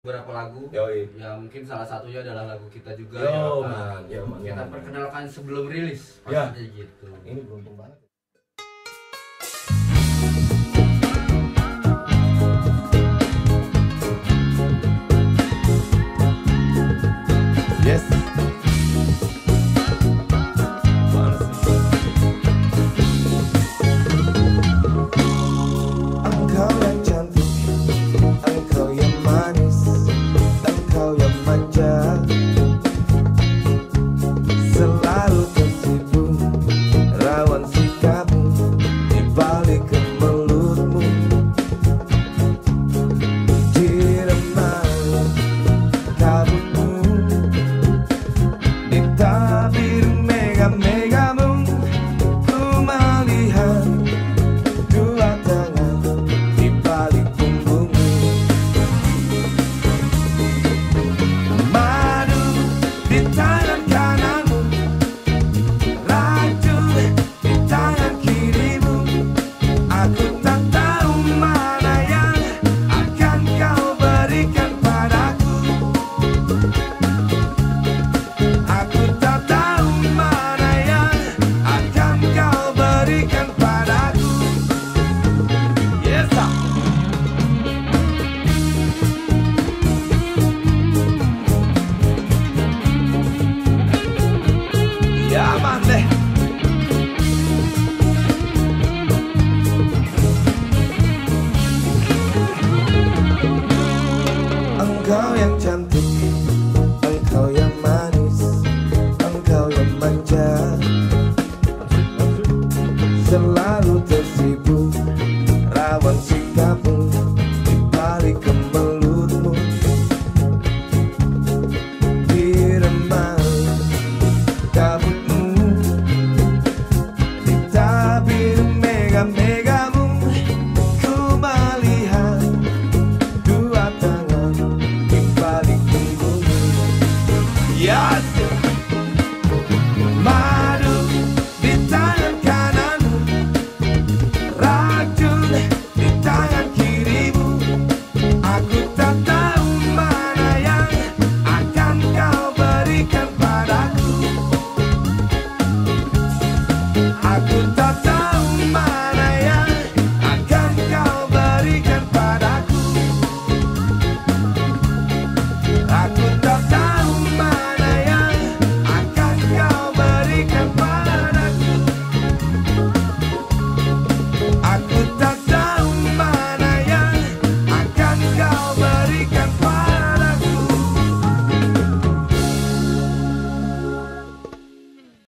beberapa lagu. Yoi. Ya mungkin salah satunya adalah lagu kita juga. Kita perkenalkan sebelum rilis ya. Gitu. Ini beruntung banget. Yes. Engkau yang cantik, engkau yang manis, engkau yang manja, selalu tersibuk, rawan sikapmu, di balik kemelutmu, di remang kabutmu, di tabir mega-megamu, ku melihat dua tangan di balik punggungmu, madu di tangan kananmu, racun di tangan kirimu. Aku tak tahu mana yang akan kau berikan padaku. Aku tak tahu mana yang akan kau berikan padaku. Yes, sir. Ya, man, deh. Engkau yang